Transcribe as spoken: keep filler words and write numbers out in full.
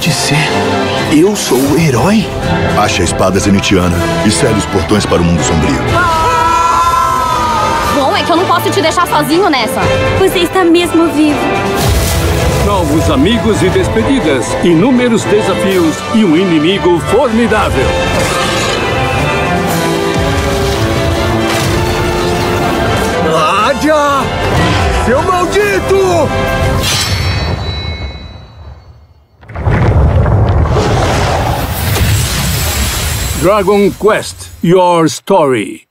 pode ser. Eu sou o herói? Ache a espada zenitiana e cele os portões para o mundo sombrio. Bom, é que eu não posso te deixar sozinho nessa. Você está mesmo vivo. Novos amigos e despedidas, inúmeros desafios e um inimigo formidável. Adja! Seu maldito! Dragon Quest, Your Story.